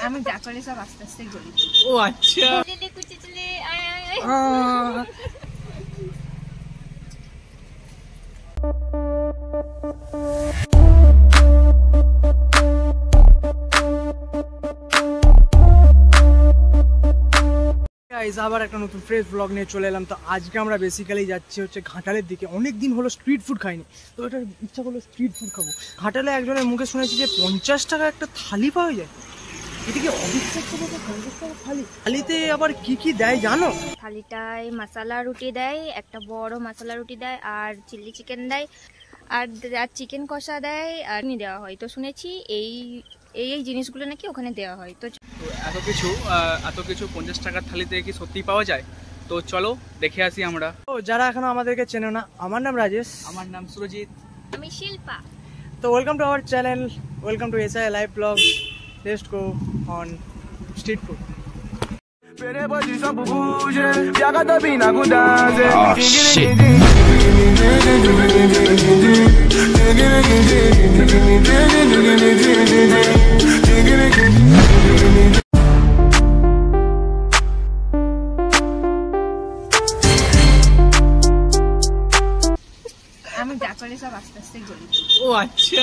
আমি যা করে সব আস্তে আস্তে করি। ও আচ্ছা, কুচি চলে আয় আয় আয়। গাইস আবার একটা নতুন ফ্রেশ ব্লগ নিয়ে চলে এলাম। তো আজকে আমরা বেসিক্যালি যাচ্ছি হচ্ছে ঘাটালের দিকে। অনেক দিন হলো স্ট্রিট ফুড খাইনি, তো এটা ইচ্ছা করলো স্ট্রিট ফুড খাবো। ঘাটালে একজনের মুখে শুনেছি যে 50 টাকা একটা থালি পাওয়া যায়। এদিকে অবিশ্বাস্য কথা, 50 টাকা থালি। থালিতে আবার কি কি দেয় জানো? থালিটায় মশলা রুটি দেয়, একটা বড় মশলা রুটি দেয়, আর চিলি চিকেন দেয়, আর চিকেন কষা দেয়, আর দেওয়া হয়। তো শুনেছি এই এই জিনিসগুলো নাকি ওখানে দেওয়া হয়। তো এত কিছু 50 টাকার থালিতে কি সত্যি পাওয়া যায়? তো চলো দেখে আসি আমরা। তো যারা এখনো আমাদেরকে চেনো না, আমার নাম রাজেশ। আমার নাম সুরজিৎ। আমি শিল্পা। তো welcome to our channel, welcome to SI live blog. Let's go on street food. আমি যা করে সব আস্তে আস্তে করি। ও আচ্ছা,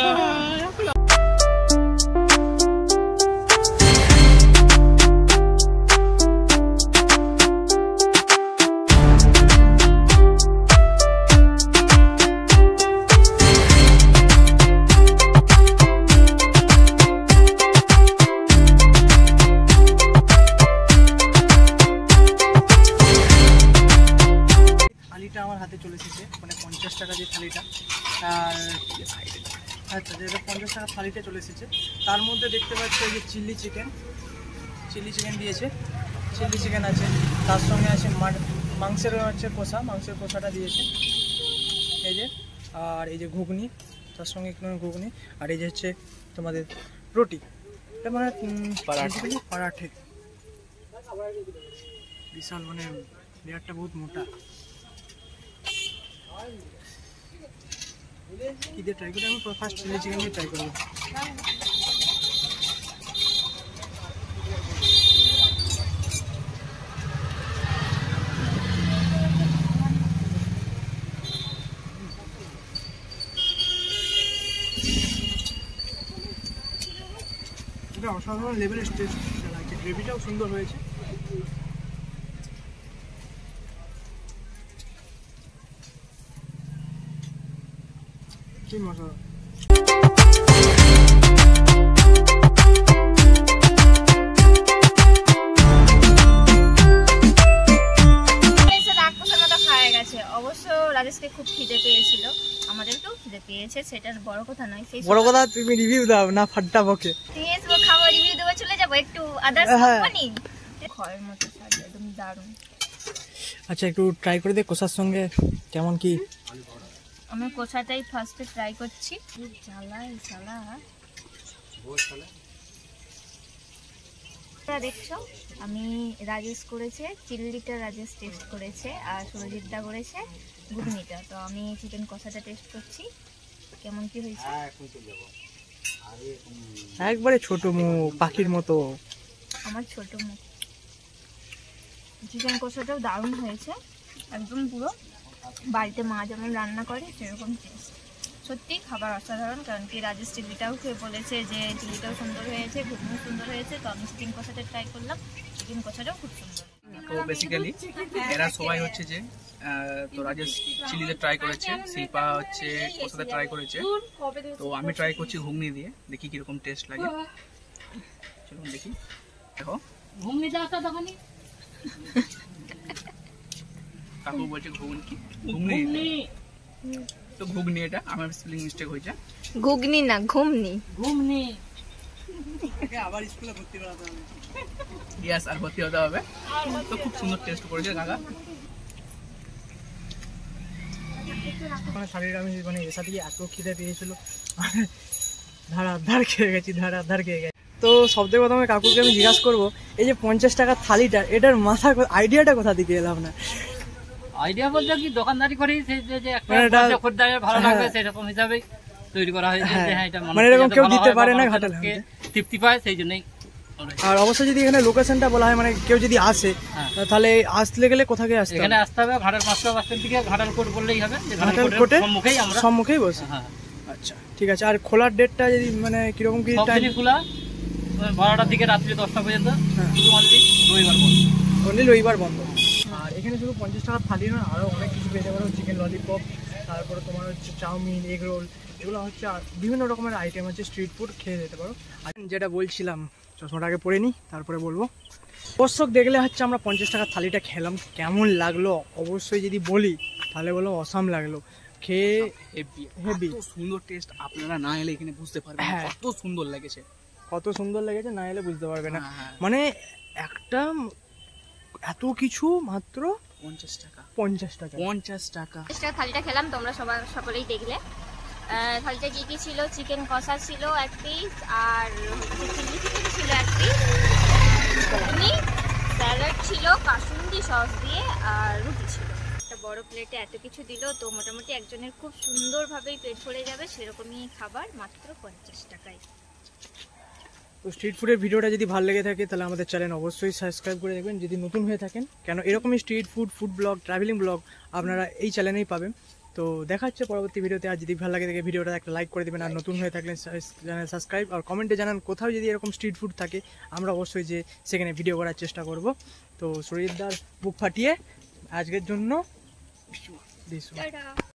থালিটা আমার হাতে চলে এসেছে, মানে 50 টাকা যে থালিটা। আর আচ্ছা, যেটা 50 টাকা থালিটা চলে এসেছে, তার মধ্যে দেখতে পাচ্ছি যে চিলি চিকেন দিয়েছে। চিলি চিকেন আছে, তার সঙ্গে আছে মাংসের হচ্ছে কষা, মাংসের কষাটা দিয়েছে এই যে। আর এই যে ঘুগনি, তার সঙ্গে একটু ঘুগনি, আর এই যে হচ্ছে তোমাদের রুটি, এটা মানে পরাঠে। বিশাল, মানে লেয়ারটা বহুত মোটা। কি দিয়ে ট্রাই করি? আমি ফার্স্ট চিলি চিকেন দিয়ে ট্রাই করবো। এটা অসাধারণ লেভেলের টেস্ট লাগছে, গ্রেভিটাও সুন্দর হয়েছে। কি মশলা! অবশ্য রাজেশকে খুব খিদে পেয়েছিল, আমাদেরকেও খিদে পেয়েছে, সেটা বড় কথা নয়। সেই বড় কথা তুমি রিভিউ দাও না, ফাট্টা বকে। নিয়ে আসবো, খাবো, রিভিউ দেবো, চলে যাবো একটু আদার্স কোম্পানি। ঘরের মতো স্বাদ, একদম দারুণ। আচ্ছা, একটু ট্রাই করে দে কষার সঙ্গে কেমন কি। আমি কষাটাই ফার্স্টে ট্রাই করছি। দেখছো, আমি রাজেশ করেছে চিল্লিটা, রাজেশ টেস্ট করেছে, আর সুরজিৎদা করেছে ঘুগনিটা। তো আমি চিকেন কষাটা টেস্ট করছি কেমন কি হয়েছে। একবারে ছোট মুখ, পাখির মতো আমার ছোট মুখ। চিকেন কষাটাও দারুণ হয়েছে, একদম পুরো বাড়িতে মা যেমন রান্না করে সেরকম টেস্ট। সত্যি খাবার অসাধারণ, কারণ কি রাজেশ চিল্লিটাও খেয়ে বলেছে যে চিল্লিটাও সুন্দর হয়েছে, ঘুগনিও সুন্দর হয়েছে। তো আমি চিকেন কষাটা ট্রাই করলাম, চিকেন কষাটাও খুব সুন্দর। তো বেসিক্যালি এরা সবাই হচ্ছে যে তো রাজেশ চিলিতে ট্রাই করেছে, শিল্পা হচ্ছে কষাতে ট্রাই করেছে, তো আমি ট্রাই করছি ঘুগনি দিয়ে, দেখি কিরকম টেস্ট লাগে। চলুন দেখি। দেখো ঘুগনি দাও তো দোকানে। কাকু বলছে ঘুগনি, তো ঘুগনি, এটা আমার স্পেলিং মিস্টেক হয়েছে। ঘুগনি না, ঘুমনি। আবার স্কুলে ভর্তি করাতে হবে। ইয়েস, আর ভর্তি হতে হবে। তো খুব সুন্দর টেস্ট করেছে কাকা। মানে শাড়িটা আমি মানে এসা দিয়ে এত খিদে পেয়েছিল, ধার খেয়ে গেছি। তো সবথেকে প্রথমে কাকুকে আমি জিজ্ঞাসা করবো, এই যে 50 টাকার থালিটা, এটার মাথা আইডিয়াটা কোথা থেকে এলাম না? আইডিয়া বলতে কি, দোকানদারি করি, সেই যে একটা খদ্দের ভালো লাগবে সেরকম হিসাবে তৈরি করা হয়েছে। মানে এরকম কেউ দিতে পারে না ঘাটালে, তৃপ্তি পায়, সেই জন্যই আর অবশ্যই যদি এখানে লোকেশনটা বলা হয়, মানে কেউ যদি আসে তাহলে আসলে গেলে কোথাকে আসতে হবে? এখানে আসতে হবে ঘাটাল 5টা বাস স্ট্যান্ড থেকে ঘাটাল কোর্ট বললেই হবে, যে ঘাটাল কোর্টের সম্মুখেই আমরা সম্মুখেই বসে। হ্যাঁ আচ্ছা ঠিক আছে। আর খোলার ডেটটা যদি মানে কিরকম কি সব টাইম? দিনই খোলা, 12টার থেকে রাত্রি 10টা পর্যন্ত, শুধু অনলি রবিবার বন্ধ। অনলি রবিবার বন্ধ। আর এখানে শুধু 50 টাকা থালি নয়, আরও অনেক কিছু পেতে পারো। চিকেন ললিপপ, তারপরে তোমার হচ্ছে চাউমিন, এগ রোল, এগুলো হচ্ছে আর বিভিন্ন রকমের আইটেম আছে, স্ট্রিট ফুড খেয়ে যেতে পারো। আর যেটা বলছিলাম, চশমাটা আগে পরে নিই তারপরে বলবো। দর্শক দেখলে হচ্ছে আমরা 50 টাকার থালিটা খেলাম, কেমন লাগলো অবশ্যই যদি বলি তাহলে বলো অসাম লাগলো। খেয়ে হেভি সুন্দর টেস্ট, আপনারা না এলে এখানে বুঝতে পারবেন কত সুন্দর লেগেছে। কত সুন্দর লেগেছে, না এলে বুঝতে পারবে না। মানে একটা এত কিছু মাত্র 50 টাকা। 50 টাকা 50 টাকা থালিটা খেলাম, তোমরা সকলেই দেখলে। থালিটা কি কি ছিল? চিকেন কষা ছিল 1 পিস, আর চিলি চিকেন ছিল 1 পিস, স্যালাড ছিল কাসুন্দি সস দিয়ে, আর রুটি ছিল। একটা বড় প্লেটে এত কিছু দিল, তো মোটামুটি একজনের খুব সুন্দরভাবেই পেট ভরে যাবে, সেরকমই খাবার মাত্র 50 টাকায়। তো স্ট্রিট ফুডের ভিডিওটা যদি ভালো লেগে থাকে তাহলে আমাদের চ্যানেল অবশ্যই সাবস্ক্রাইব করে দেখবেন যদি নতুন হয়ে থাকেন, কেন এরকমই street food, food blog, travelling blog আপনারা এই চ্যানেলেই পাবেন। তো দেখা হচ্ছে পরবর্তী ভিডিওতে। আর যদি ভালো লাগে থাকে ভিডিওটা একটা লাইক করে দেবেন, আর নতুন হয়ে থাকলে চ্যানেল সাবস্ক্রাইব, আর কমেন্টে জানান কোথাও যদি এরকম স্ট্রিট ফুড থাকে, আমরা অবশ্যই যে সেখানে ভিডিও করার চেষ্টা করব। তো শরীরদার বুক ফাটিয়ে আজকের জন্য